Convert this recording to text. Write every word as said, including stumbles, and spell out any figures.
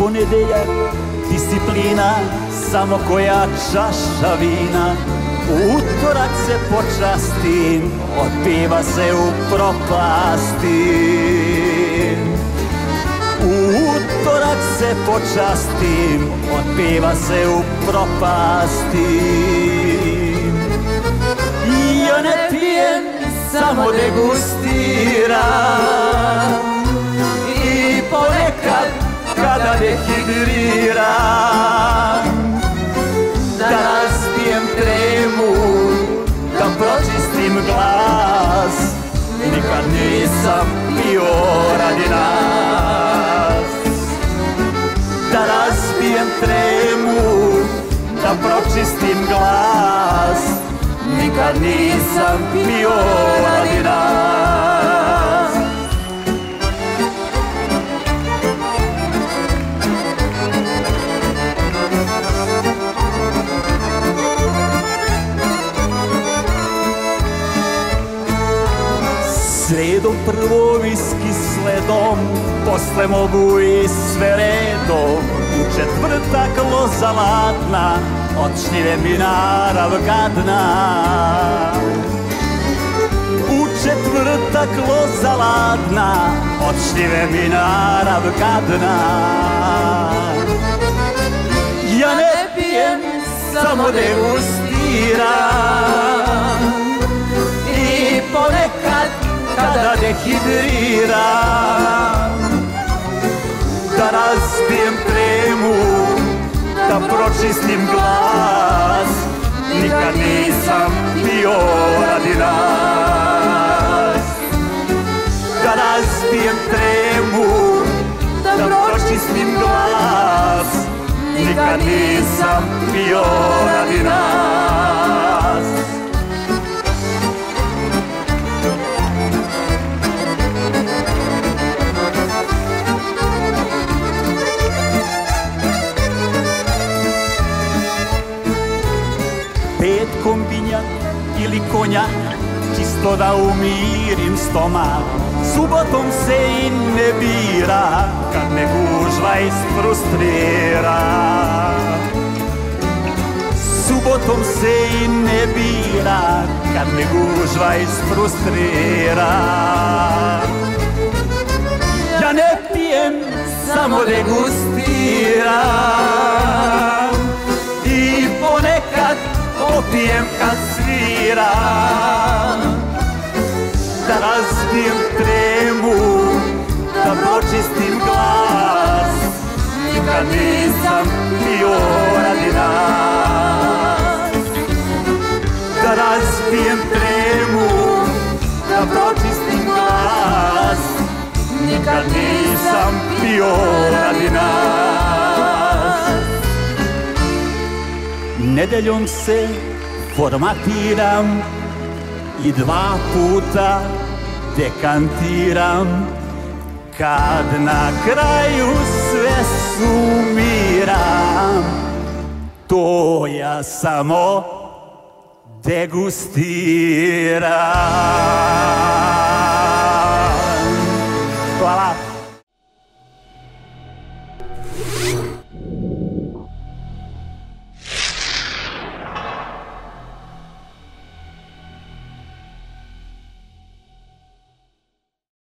ponedeljak, disciplina, samo koja čaša vina. U utorak se počastim, od piva se upropastim. U utorak se počastim, od piva se upropastim. Ja ne pijem, samo degustiram, i ponekad kada dehidriram, da razbijem tremu, da pročistim glas. Nikad nisam pio radi nas. Da razbijem tremu, da pročistim glas. Nikad nisam pio radi nas. Sredom prvo viski sledom, posle mogu i sve redom. U četvrtak loza latna, od šljive mi narav gadna. U četvrtak loza latna, od šljive mi narav gadna. Ja ne pijem, samo degustiram, i ponekad kada dehidriram, da razbijem tremu, da pročistim glas. Nikad nisam pio radi nas. Da razbijem tremu, da pročistim glas. Nikad nisam pio radi nas. Petkom vinjak ili konjak, čisto da umirim stomak. Subotom se i ne bira, kad me gužva isfrustrira. Subotom se i ne bira, kad me gužva isfrustrira. Ja ne pijem, samo degustiram, i ponekad opijem kad sviram. Da razbijem tremu, da pročistim glas. Nikad nisam pio radi nas. Da razbijem tremu, da pročistim glas. Nikad nisam pio radi nas. Nedeljom se formatiram i dva puta dekantiram. Kad na kraju sve sumiram, to ja samo degustiram. Hvala.